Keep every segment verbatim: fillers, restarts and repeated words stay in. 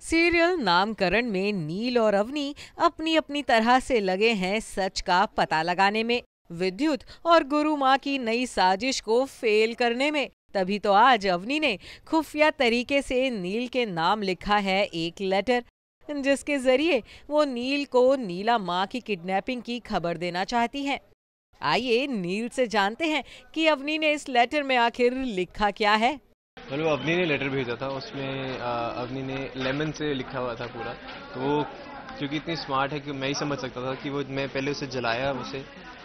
Serial नामकरण में नील और अवनी अपनी अपनी तरह से लगे हैं सच का पता लगाने में, विद्युत और गुरु माँ की नई साजिश को फेल करने में। तभी तो आज अवनी ने खुफिया तरीके से नील के नाम लिखा है एक लेटर, जिसके जरिए वो नील को नीला माँ की किडनैपिंग की खबर देना चाहती हैं। आइए नील से जानते हैं कि अवनी ने इस लेटर में आखिर लिखा क्या है। मतलब अवनी ने लेटर भेजा था, उसमें अवनी ने लेमन से लिखा हुआ था पूरा। तो वो क्योंकि इतनी स्मार्ट है कि मैं ही समझ सकता था कि वो, मैं पहले उसे जलाया, उसे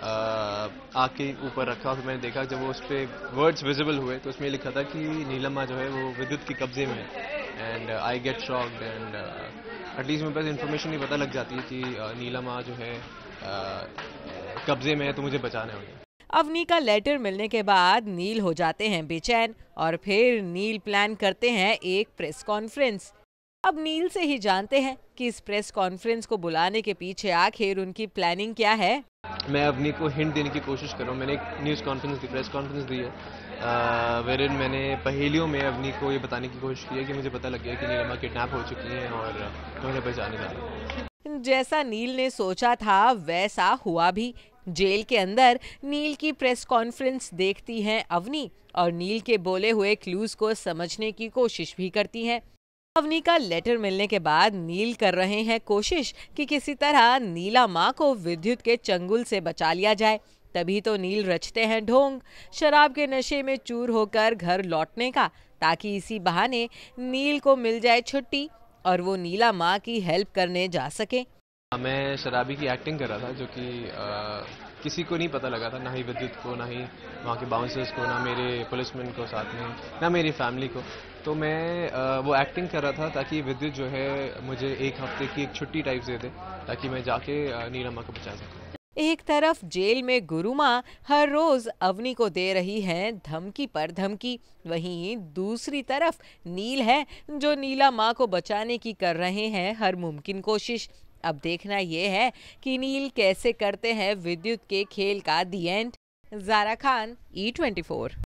आग के ऊपर रखा, फिर मैंने देखा जब वो उस पर वर्ड्स विजिबल हुए तो उसमें लिखा था कि नीलम्मा जो है वो विद्युत के कब्जे में है। And I get shocked and at least मेरे पास इन्फॉर्मेशन ही पता लग जाती है कि नीलम्मा जो है कब्जे में है, तो मुझे बचाना है उन्हें। अवनी का लेटर मिलने के बाद नील हो जाते हैं बेचैन और फिर नील प्लान करते हैं एक प्रेस कॉन्फ्रेंस। अब नील से ही जानते हैं कि इस प्रेस कॉन्फ्रेंस को बुलाने के पीछे आखिर उनकी प्लानिंग क्या है। मैं अवनी को हिंट देने की कोशिश कर रहा हूँ। मैंने एक न्यूज़ कॉन्फ्रेंस दी, प्रेस कॉन्फ्रेंस दी है, वेरिन मैंने पहेलियों में अवनी को ये बताने की कोशिश की है कि मुझे पता लग गया कि नीलम्मा किडनैप हो चुकी हैं और मैं उन्हें बचाने जा रहा हूँ। जैसा नील ने सोचा था वैसा हुआ भी। जेल के अंदर नील की प्रेस कॉन्फ्रेंस देखती हैं अवनी और नील के बोले हुए क्लूज को समझने की कोशिश भी करती हैं। अवनी का लेटर मिलने के बाद नील कर रहे हैं कोशिश कि किसी तरह नीला माँ को विद्युत के चंगुल से बचा लिया जाए। तभी तो नील रचते हैं ढोंग, शराब के नशे में चूर होकर घर लौटने का, ताकि इसी बहाने नील को मिल जाए छुट्टी और वो नीला माँ की हेल्प करने जा सके। मैं शराबी की एक्टिंग कर रहा था, जो कि किसी को नहीं पता लगा था, ना ही विद्युत को, ना ही वहाँ के बाउंसर्स को, ना मेरे पुलिसमैन को साथ में, ना मेरी फैमिली को। तो मैं आ, वो एक्टिंग कर रहा था ताकि विद्युत जो है मुझे एक हफ्ते की एक छुट्टी टाइप दे दे, ताकि मैं जाके नीलम्मा को बचा सकूँ। एक तरफ जेल में गुरु माँ हर रोज अवनी को दे रही हैं धमकी पर धमकी, वहीं दूसरी तरफ नील है जो नीला माँ को बचाने की कर रहे हैं हर मुमकिन कोशिश। अब देखना यह है कि नील कैसे करते हैं विद्युत के खेल का the end. Zara Khan, E twenty four.